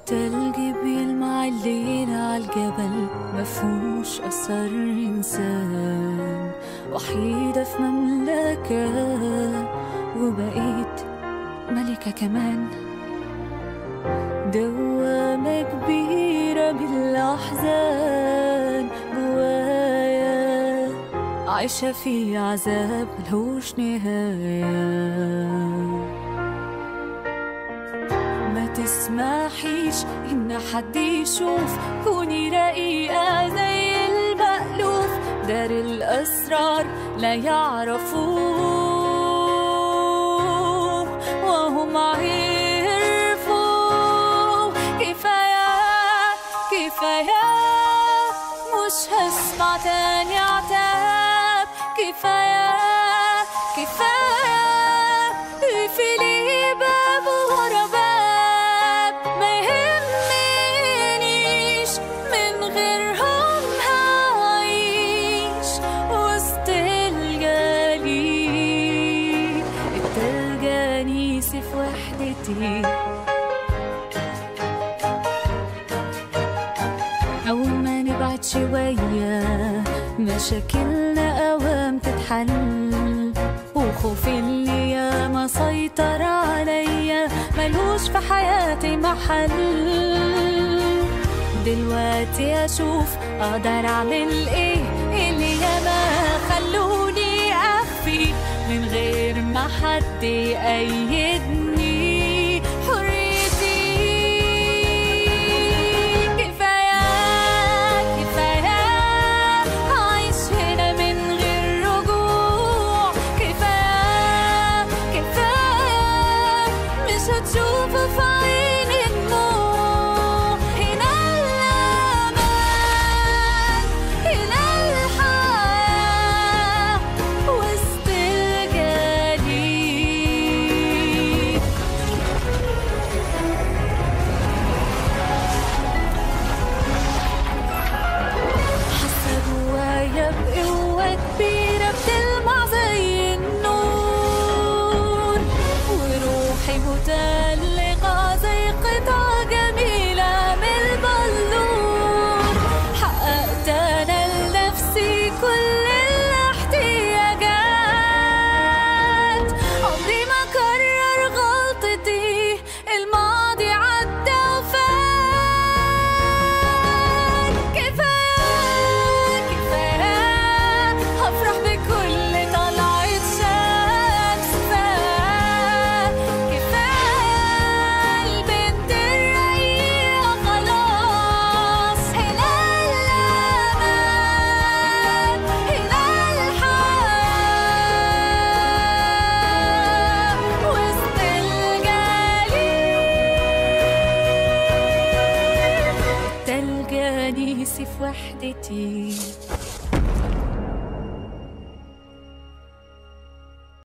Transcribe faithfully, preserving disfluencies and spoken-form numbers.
التلج بيلمع الليل عالجبل، مفهوش أثر إنسان، وحيدة في مملكة وبقيت ملكة كمان. دوامة كبيرة بالأحزان جوايا، عايشة في عذاب ملهوش نهاية. ما تسمحيش إن حد يشوف، كوني رقيقة زي المألوف، دار الأسرار لا يعرفوه وهم عرفوا. كفاية كفاية، مش هسمع تاني عتاب. كفاية كفاية، اقفلي باب ورا باب. ما يهمنيش من غيرهم هعيش وسط الجليد. التلجانيسي في وحدتي، أول ما نبعد شوية مشاكلنا أوام تتحل، وخوفي اللي ياما سيطر عليا ملوش في حياتي محل. دلوقتي أشوف أقدر أعمل إيه، اللي ياما خلوني أخفي من غير ما حد يأيدني حريتي. كفاية كفاية، أعيش هنا من غير رجوع. كفاية كفاية، مش هتشوفه في عيني الدموع. هنا الأمان، هنا الحياة وسط الجليد. حاسة جوايا بقوة كبيرة بتلمع زي النور، وروحي متألقة زي قطعة جميلة من البلور. حققت أنا لنفسي كل الاحتياجات، عمري ما أكرر غلطتي، الماضي عدى وفات. كفاية كفاية، هفرح بكل طلعة شمس. كفاية البنت الرقيقة خلاص. هنا الأمان، هنا الحياة وسط الجليد. التلجانيسي في وحدتي.